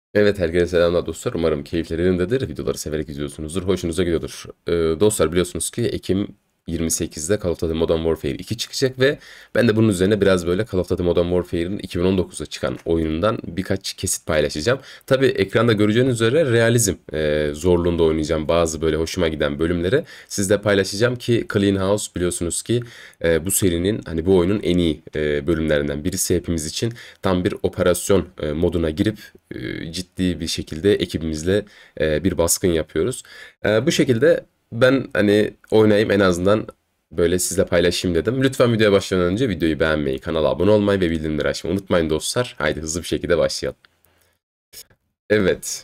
Evet, herkese selamlar dostlar. Umarım keyifleri yerindedir. Videoları severek izliyorsunuzdur. Hoşunuza gidiyordur. Dostlar, biliyorsunuz ki Ekim 28'de Call of Duty Modern Warfare 2 çıkacak ve ben de bunun üzerine biraz böyle Call of Duty Modern Warfare'ın 2019'da çıkan oyunundan birkaç kesit paylaşacağım. Tabii ekranda göreceğiniz üzere realizm zorluğunda oynayacağım bazı böyle hoşuma giden bölümleri sizle paylaşacağım ki Clean House biliyorsunuz ki bu serinin hani bu oyunun en iyi bölümlerinden birisi hepimiz için. Tam bir operasyon moduna girip ciddi bir şekilde ekibimizle bir baskın yapıyoruz. Bu şekilde ben hani oynayayım, en azından böyle sizle paylaşayım dedim. Lütfen videoya başlamadan önce videoyu beğenmeyi, kanala abone olmayı ve bildirimleri açmayı unutmayın dostlar. Haydi hızlı bir şekilde başlayalım. Evet.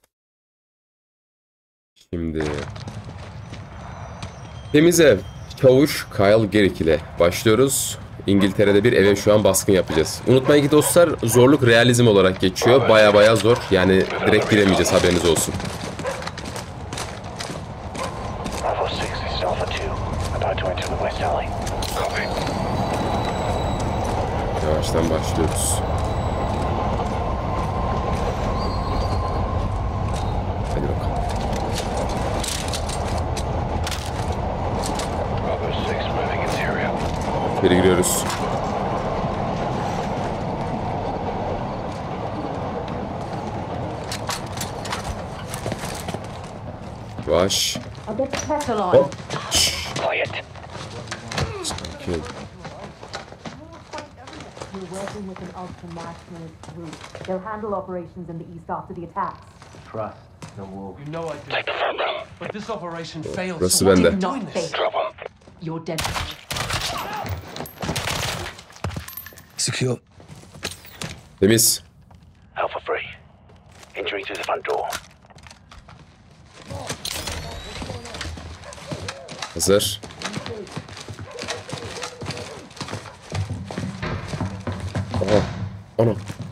Şimdi temiz ev. Çavuş Kyle Garrick ile başlıyoruz. İngiltere'de bir eve şu an baskın yapacağız. Unutmayın ki dostlar, zorluk realizm olarak geçiyor. Baya zor. Yani direkt giremeyeceğiz, haberiniz olsun. Bravo 6, this is Alpha 2. About to enter the West Alley. Copy. Yavaştan başlıyoruz. Hadi bakalım. Bravo 6 moving interior. İçeri giriyoruz. Yavaş. I'll get the kettle on. Hop. Şşş. Quiet. Sakin. You're working with an ultra-nationalist group. They'll handle operations in the east after the attacks. Trust the wolf. You know I do. Take the front room. But this operation failed. Burası So what bende. are you doing this? Drop him. You're dead. Secure. Temiz. Alpha 3. Entering through the front door. Hazır. Aha. Ana.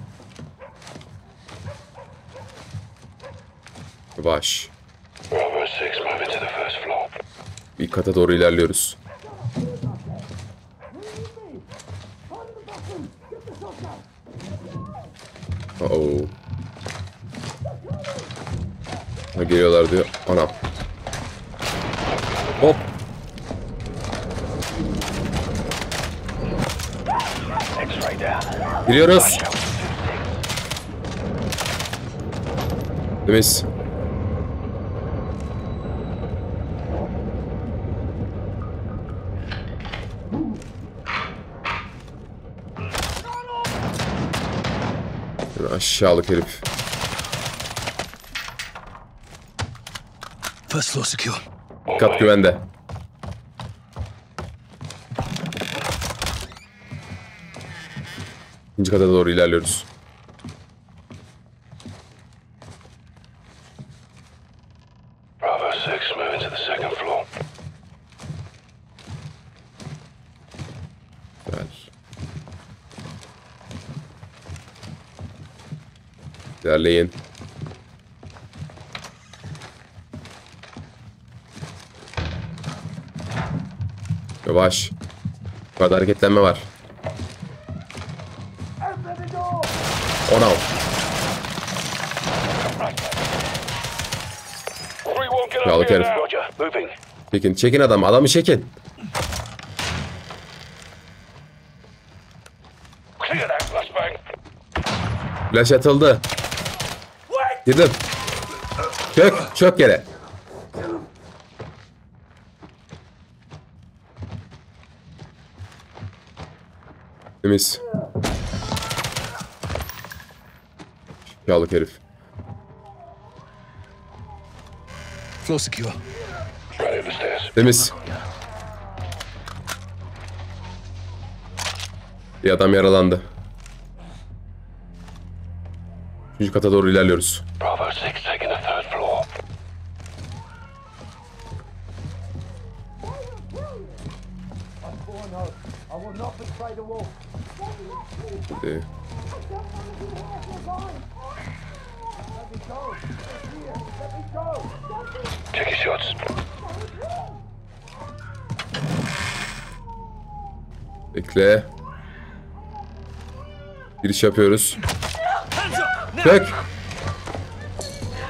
Yavaş. Bravo 6 moving to the first floor. Bir kata doğru ilerliyoruz. Oh. Ha, geliyorlar diyor. Anam. Hop. X-ray down. Giriyoruz. Temiz. Şöyle aşağılık herif. First floor secure. Kat güvende. İkinci kata doğru ilerliyoruz. Bravo 6 moving to the second floor. Güzel. İlerleyin. Yavaş. Yukarıda hareketlenme var. Ona. Yağlık herif. Roger. Moving. Çekin adam. Adamı çekin. Clear that flashbang. Flash atıldı. Girdim. Çök yere. Temiz. Yağlık herif. Floor secure. Right over stairs. Temiz. Bir adam yaralandı. Üçüncü kata doğru ilerliyoruz. Bravo 6 taking the third floor. Hadi. Take your shots. Bekle. Giriş yapıyoruz. Çök.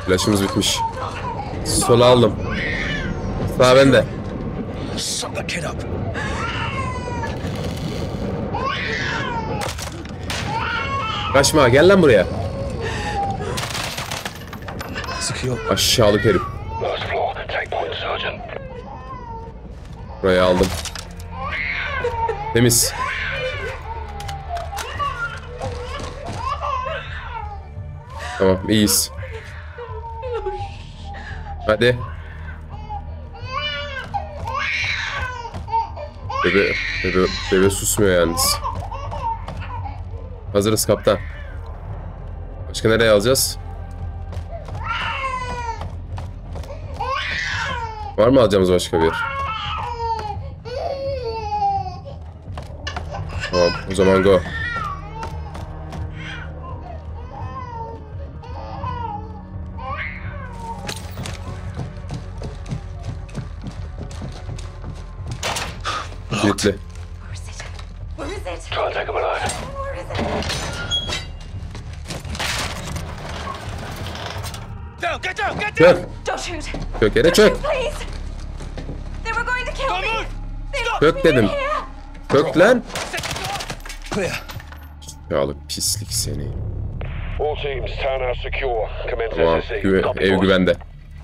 Flash'ımız bitmiş. Sola aldım. Sağ bende. Suck that kid up. Kaçma, gel lan buraya. Secure. Aşağılık herif. Lowest floor. Take point, Sergeant. Burayı aldım. Temiz. Tamam, iyiyiz. Hadi. Bebe susmuyor yalnız. Hazırız kaptan. Başka nereye alacağız? Var mı alacağımız başka bir yer? Tamam, o zaman go. Kilitli. Where is it? Where is it? Try and take him alive. Where is it? Down, get down, get Çök. Don't shoot. Çök yere Don't çök. shoot, please. They were going to kill me. They locked Çök me dedim. in here. Çök lan. Clear. Yağlık pislik seni. All teams, townhouse secure. Commence Tamam, SSE. ev güvende.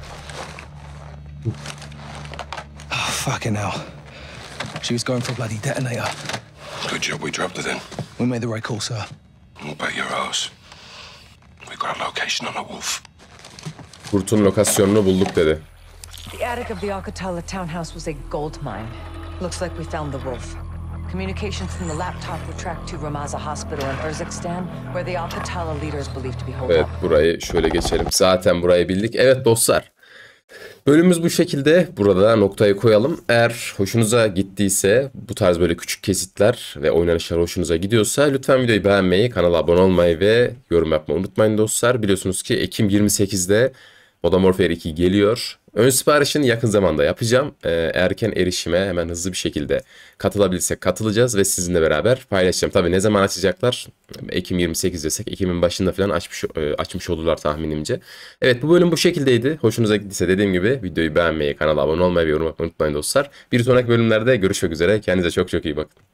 Oh, fucking hell. She was going for a bloody detonator. Good job we dropped it in. We made the right call, sir. We'll bet your ass. We got a location on a wolf. Kurt'un lokasyonunu bulduk dedi. The attic of the Alcatala townhouse was a gold mine. Looks like we found the wolf. Communications from the laptop were tracked to Ramaza Hospital in Urzikstan, where the Alcatala leader is believed to be holed Evet, up. burayı şöyle geçelim. Zaten burayı bildik. Evet dostlar. Bölümümüz bu şekilde. Burada noktayı koyalım. Eğer hoşunuza gittiyse, bu tarz böyle küçük kesitler ve oynanışlar hoşunuza gidiyorsa lütfen videoyu beğenmeyi, kanala abone olmayı ve yorum yapmayı unutmayın dostlar. Biliyorsunuz ki Ekim 28'de Modern Warfare 2 geliyor. Ön siparişini yakın zamanda yapacağım. Erken erişime hemen hızlı bir şekilde katılabilirsek katılacağız ve sizinle beraber paylaşacağım. Tabii ne zaman açacaklar? Ekim 28 desek Ekim'in başında falan açmış olurlar tahminimce. Evet, bu bölüm bu şekildeydi. Hoşunuza gittiyse dediğim gibi videoyu beğenmeyi, kanala abone olmayı ve yorum yapmayı unutmayın dostlar. Bir sonraki bölümlerde görüşmek üzere. Kendinize çok çok iyi bakın.